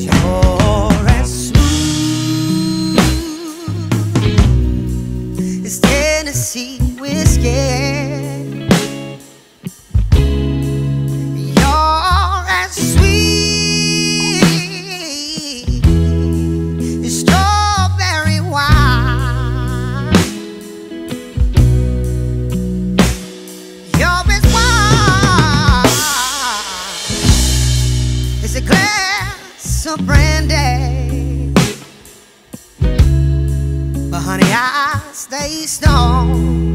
You're as smooth as Tennessee whiskey. You're as sweet as strawberry wine. You're as wine as a glass of brandy. But honey, I stay strong.